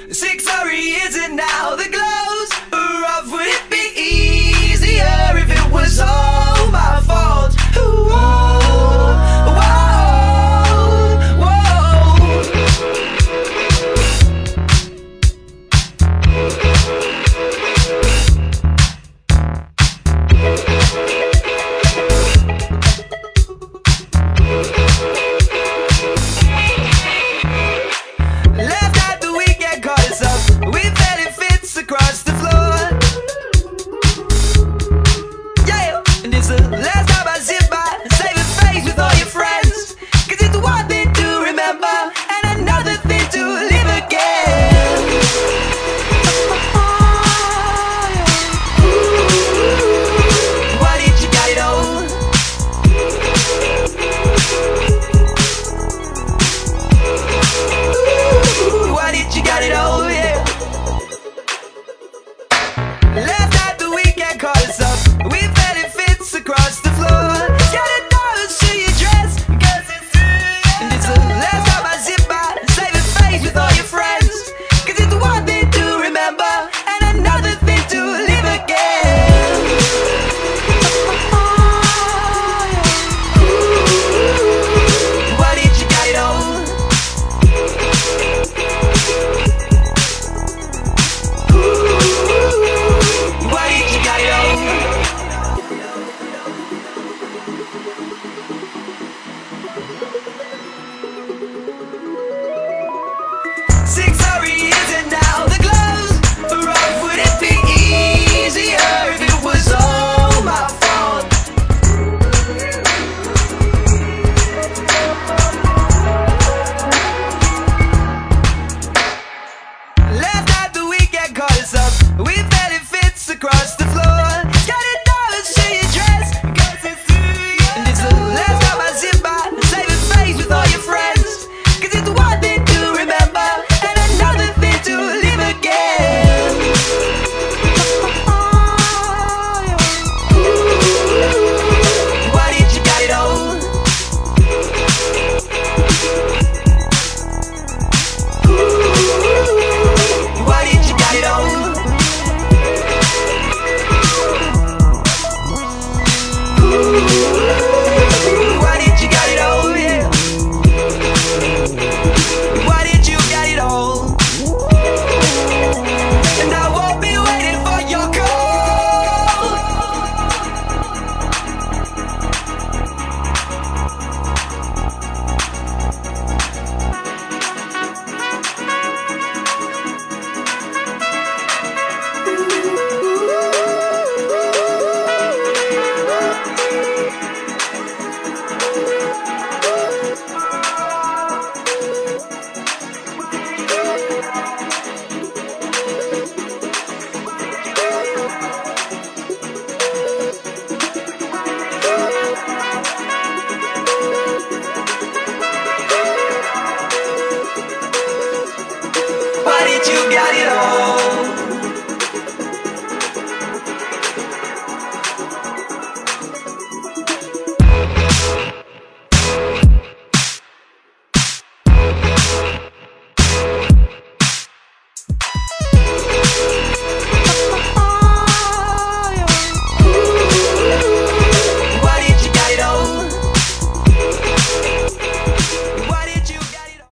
Sick, sorry, is it now? The glows are off. Would it be easier if it was all my fault? Ooh, whoa, whoa, left out the weekend caught us up. We belly fits across the floor. Yeah, and it's the last time I zip by, saving face with all your friends. Cause it's one thing to remember and another thing to live again. Why did you got it all? Why did you got it all, yeah? Left out the weekend caught us up. We belly fits across the floor. Got a nose to your dress, cause it's and it's the last time I zip by, saving face with all your friends. Cause it's one thing to remember and another thing to live again. Why did you got it all? Why did you got it all? Sick, sorry, is it now? The gloves are off. Would it be easier if it was all my fault? Left out the weekend caught us up. We belly fits across the floor. Got a nose to your dress, cause it's and it's the last time I zip by, saving face with all your friends. Cause it's one thing to remember and another thing to live again. Why did you got it all? Why did you got it all? Why did you got it all, yeah? Why did you got it all? And I won't be waiting for your call. Why did you got it all?